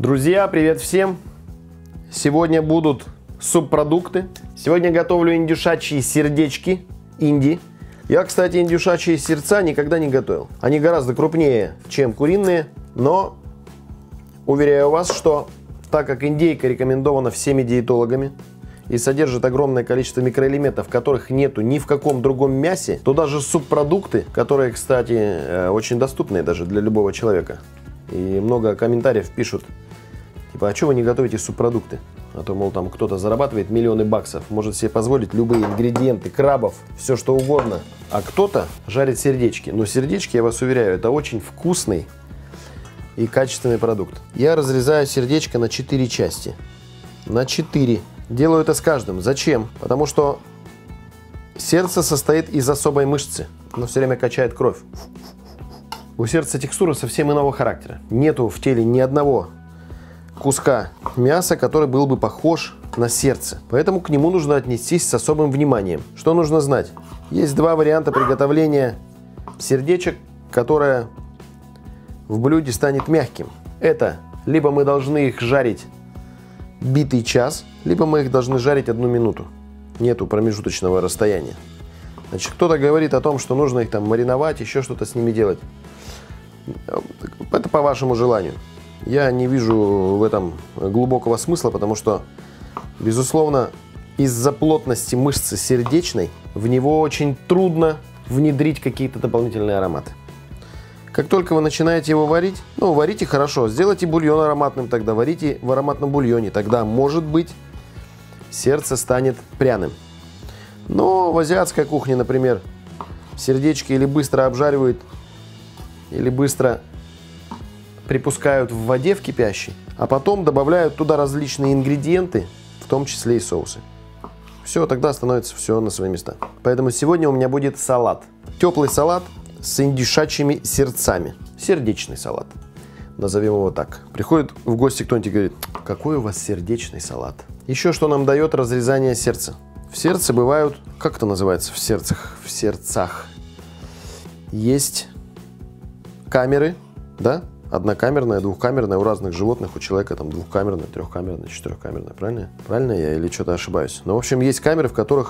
Друзья, привет всем! Сегодня будут субпродукты. Сегодня готовлю индюшачьи сердечки инди. Я, кстати, индюшачьи сердца никогда не готовил. Они гораздо крупнее, чем куриные, но уверяю вас, что так как индейка рекомендована всеми диетологами и содержит огромное количество микроэлементов, которых нету ни в каком другом мясе, то даже субпродукты, которые, кстати, очень доступны даже для любого человека. И много комментариев пишут, типа, а что вы не готовите субпродукты? А то, мол, там кто-то зарабатывает миллионы баксов, может себе позволить любые ингредиенты, крабов, все что угодно. А кто-то жарит сердечки. Но сердечки, я вас уверяю, это очень вкусный и качественный продукт. Я разрезаю сердечко на 4 части. На 4. Делаю это с каждым. Зачем? Потому что сердце состоит из особой мышцы. Оно все время качает кровь. У сердца текстура совсем иного характера. Нету в теле ни одного куска мяса, который был бы похож на сердце. Поэтому к нему нужно отнестись с особым вниманием. Что нужно знать? Есть два варианта приготовления сердечек, которое в блюде станет мягким. Это либо мы должны их жарить битый час, либо мы их должны жарить 1 минуту. Нету промежуточного расстояния. Значит, кто-то говорит о том, что нужно их там мариновать, еще что-то с ними делать. Это по вашему желанию. Я не вижу в этом глубокого смысла, потому что, безусловно, из-за плотности мышцы сердечной в него очень трудно внедрить какие-то дополнительные ароматы. Как только вы начинаете его варить, варите хорошо, сделайте бульон ароматным, тогда варите в ароматном бульоне, тогда, может быть, сердце станет пряным. Но в азиатской кухне, например, сердечки или быстро обжаривают, или быстро припускают в воде в кипящей, а потом добавляют туда различные ингредиенты, в том числе и соусы. Все, тогда становится все на свои места. Поэтому сегодня у меня будет салат. Теплый салат с индюшачьими сердцами. Сердечный салат. Назовем его так. Приходит в гости кто-нибудь и говорит, какой у вас сердечный салат. Еще что нам дает разрезание сердца. В сердце бывают, как это называется в сердцах? Есть камеры, да? Однокамерная, двухкамерная, у разных животных, у человека там двухкамерная, трехкамерная, четырехкамерная, правильно? Правильно я или что-то ошибаюсь? Но, в общем, есть камеры, в которых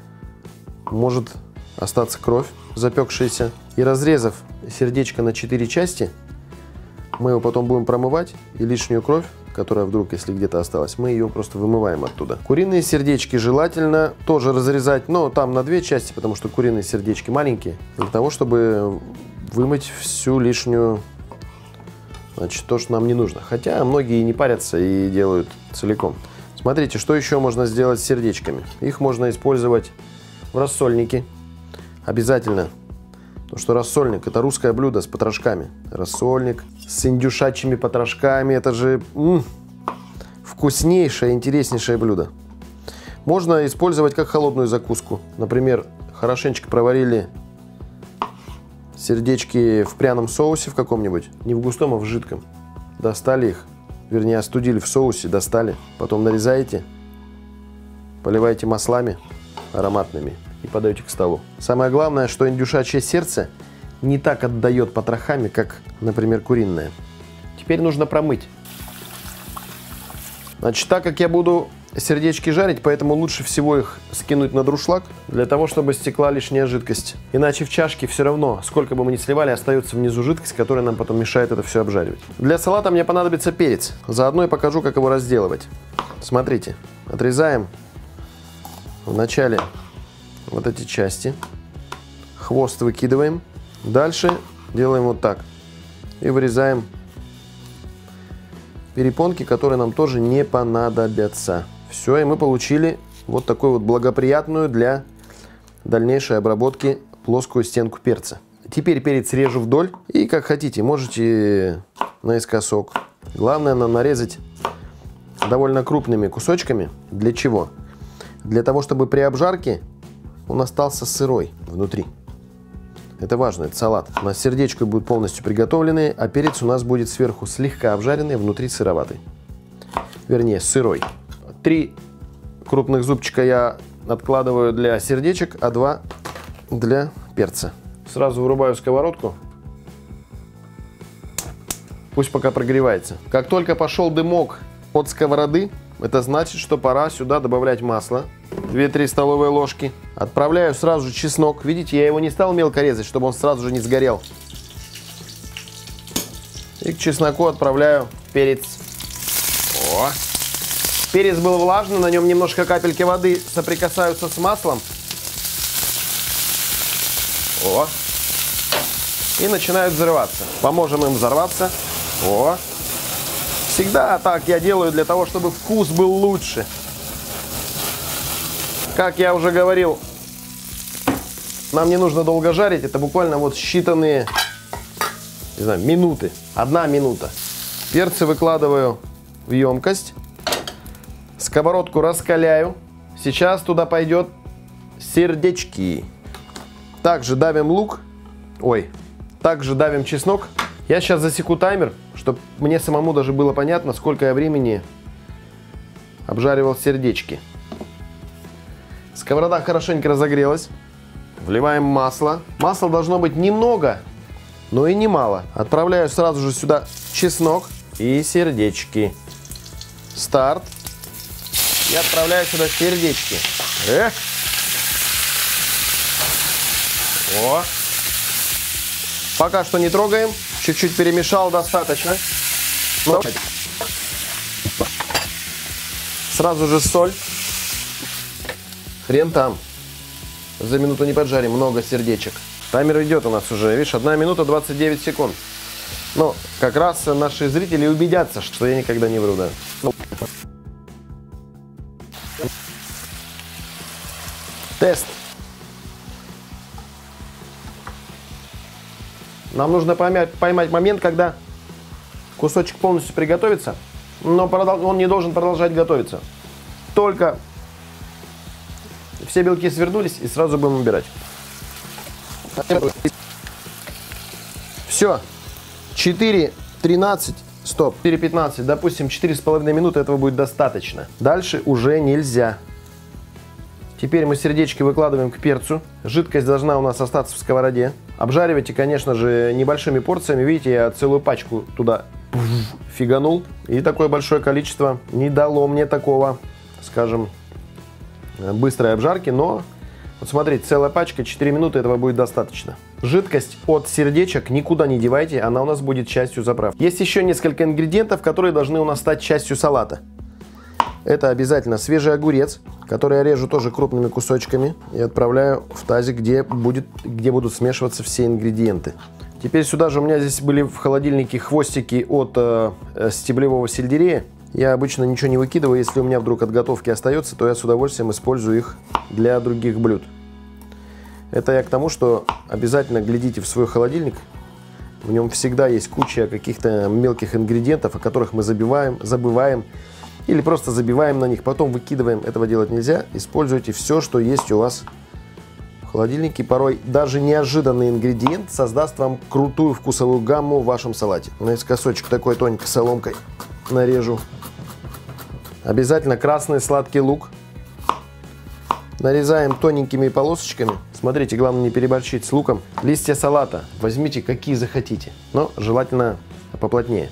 может остаться кровь, запекшаяся. И разрезав сердечко на 4 части, мы его потом будем промывать, и лишнюю кровь, которая вдруг, если где-то осталась, мы ее просто вымываем оттуда. Куриные сердечки желательно тоже разрезать, но там на 2 части, потому что куриные сердечки маленькие, для того, чтобы вымыть всю лишнюю, значит, то, что нам не нужно. Хотя многие не парятся и делают целиком. Смотрите, что еще можно сделать с сердечками. Их можно использовать в рассольнике. Обязательно. Потому что рассольник – это русское блюдо с потрошками. Рассольник с индюшачьими потрошками – это же вкуснейшее, интереснейшее блюдо. Можно использовать как холодную закуску. Например, хорошенечко проварили сердечки в пряном соусе в каком-нибудь, не в густом, а в жидком. Достали их, вернее, остудили в соусе, достали. Потом нарезаете, поливаете маслами ароматными и подаете к столу. Самое главное, что индюшачье сердце не так отдает потрохами, как, например, куриное. Теперь нужно промыть. Значит, так как я буду сердечки жарить, поэтому лучше всего их скинуть на дуршлаг, для того, чтобы стекла лишняя жидкость. Иначе в чашке все равно, сколько бы мы ни сливали, остается внизу жидкость, которая нам потом мешает это все обжаривать. Для салата мне понадобится перец. Заодно я покажу, как его разделывать. Смотрите, отрезаем вначале вот эти части, хвост выкидываем, дальше делаем вот так и вырезаем перепонки, которые нам тоже не понадобятся. Все, и мы получили вот такую вот благоприятную для дальнейшей обработки плоскую стенку перца. Теперь перец режу вдоль и как хотите, можете наискосок. Главное нам нарезать довольно крупными кусочками. Для чего? Для того, чтобы при обжарке он остался сырой внутри. Это важно, это салат. У нас сердечко будет полностью приготовленное, а перец у нас будет сверху слегка обжаренный, внутри сыроватый. Вернее, сырой. 3 крупных зубчика я откладываю для сердечек, а 2 для перца. Сразу вырубаю сковородку. Пусть пока прогревается. Как только пошел дымок от сковороды, это значит, что пора сюда добавлять масло. 2-3 столовые ложки. Отправляю сразу же чеснок. Видите, я его не стал мелко резать, чтобы он сразу же не сгорел. И к чесноку отправляю перец. О! Перец был влажный, на нем немножко капельки воды соприкасаются с маслом. О! И начинают взрываться. Поможем им взорваться. О! Всегда так я делаю для того, чтобы вкус был лучше. Как я уже говорил, нам не нужно долго жарить. Это буквально вот считанные, не знаю, минуты. 1 минута. Перцы выкладываю в емкость. Сковородку раскаляю. Сейчас туда пойдет сердечки. Также давим лук. Ой, также давим чеснок. Я сейчас засеку таймер, чтобы мне самому даже было понятно, сколько я времени обжаривал сердечки. Сковорода хорошенько разогрелась. Вливаем масло. Масла должно быть немного, но и немало. Отправляю сразу же сюда чеснок и сердечки. Старт. И отправляю сюда сердечки. Эх. О. Пока что не трогаем. Чуть-чуть перемешал, достаточно. Сразу же соль. Хрен там. За минуту не поджарим, много сердечек. Таймер идет у нас уже, видишь, 1 минута 29 секунд. Ну, как раз наши зрители убедятся, что я никогда не вру, да. Тест. Нам нужно поймать момент, когда кусочек полностью приготовится, но он не должен продолжать готовиться. Только все белки свернулись, и сразу будем убирать. Все. 4:13. Стоп. 4:15. Допустим, 4,5 минуты этого будет достаточно. Дальше уже нельзя. Теперь мы сердечки выкладываем к перцу. Жидкость должна у нас остаться в сковороде. Обжаривайте, конечно же, небольшими порциями. Видите, я целую пачку туда фиганул. И такое большое количество не дало мне такого, скажем, быстрой обжарки. Но, вот смотрите, целая пачка, 4 минуты, этого будет достаточно. Жидкость от сердечек никуда не девайте, она у нас будет частью заправки. Есть еще несколько ингредиентов, которые должны у нас стать частью салата. Это обязательно свежий огурец, который я режу тоже крупными кусочками и отправляю в тазик, где будут смешиваться все ингредиенты. Теперь сюда же у меня здесь были в холодильнике хвостики от стеблевого сельдерея. Я обычно ничего не выкидываю, если у меня вдруг от готовки остается, то я с удовольствием использую их для других блюд. Это я к тому, что обязательно глядите в свой холодильник. В нем всегда есть куча каких-то мелких ингредиентов, о которых мы забываем. Или просто забиваем на них, потом выкидываем. Этого делать нельзя. Используйте все, что есть у вас в холодильнике. Порой даже неожиданный ингредиент создаст вам крутую вкусовую гамму в вашем салате. Наискосочек такой тоненькой соломкой нарежу. Обязательно красный сладкий лук. Нарезаем тоненькими полосочками. Смотрите, главное не переборщить с луком. Листья салата возьмите какие захотите, но желательно поплотнее.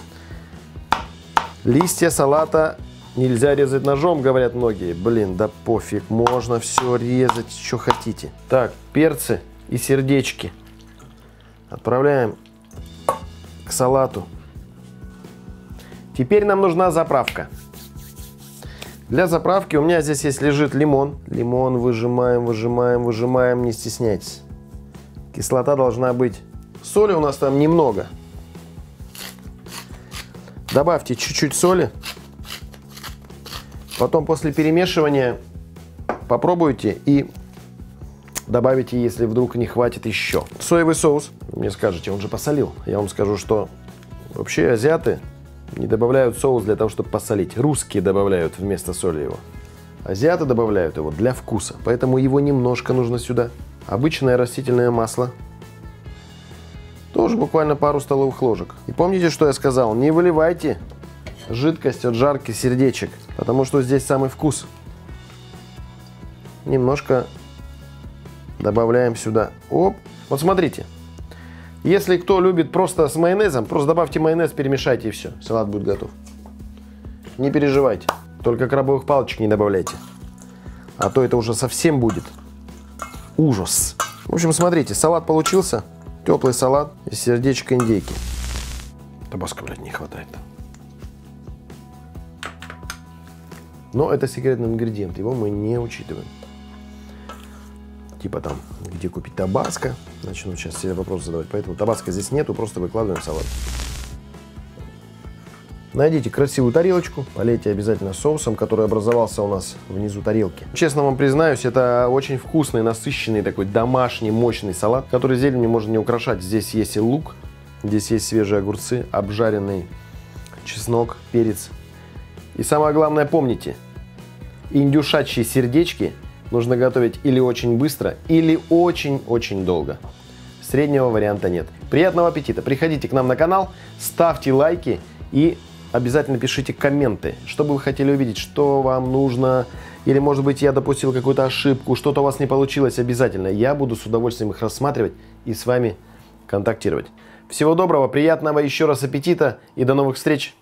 Листья салата нельзя резать ножом, говорят многие. Блин, да пофиг, можно все резать, что хотите. Так, перцы и сердечки отправляем к салату. Теперь нам нужна заправка. Для заправки у меня здесь лежит лимон. Лимон выжимаем, выжимаем, выжимаем, не стесняйтесь. Кислота должна быть. Соли у нас там немного. Добавьте чуть-чуть соли. Потом после перемешивания попробуйте и добавите, если вдруг не хватит еще. Соевый соус. Вы мне скажете, он же посолил. Я вам скажу, что вообще азиаты не добавляют соус для того, чтобы посолить. Русские добавляют вместо соли его. Азиаты добавляют его для вкуса. Поэтому его немножко нужно сюда. Обычное растительное масло. Тоже буквально пару столовых ложек. И помните, что я сказал? Не выливайте жидкость от жарки сердечек, потому что здесь самый вкус. Немножко добавляем сюда. Оп. Вот смотрите. Если кто любит просто с майонезом, просто добавьте майонез, перемешайте и все. Салат будет готов. Не переживайте. Только крабовых палочек не добавляйте. А то это уже совсем будет ужас. В общем, смотрите, салат получился. Теплый салат из сердечка индейки. Табаско, блядь, не хватает. Но это секретный ингредиент, его мы не учитываем. Типа там, где купить табаско. Начну сейчас себе вопрос задавать. Поэтому табаско здесь нету, просто выкладываем салат. Найдите красивую тарелочку, полейте обязательно соусом, который образовался у нас внизу тарелки. Честно вам признаюсь, это очень вкусный, насыщенный такой домашний, мощный салат, который зеленью можно не украшать. Здесь есть и лук, здесь есть свежие огурцы, обжаренный чеснок, перец. И самое главное, помните, индюшачьи сердечки нужно готовить или очень быстро, или очень-очень долго. Среднего варианта нет. Приятного аппетита! Приходите к нам на канал, ставьте лайки и обязательно пишите комменты, что бы вы хотели увидеть, что вам нужно, или, может быть, я допустил какую-то ошибку, что-то у вас не получилось, обязательно. Я буду с удовольствием их рассматривать и с вами контактировать. Всего доброго, приятного еще раз аппетита и до новых встреч!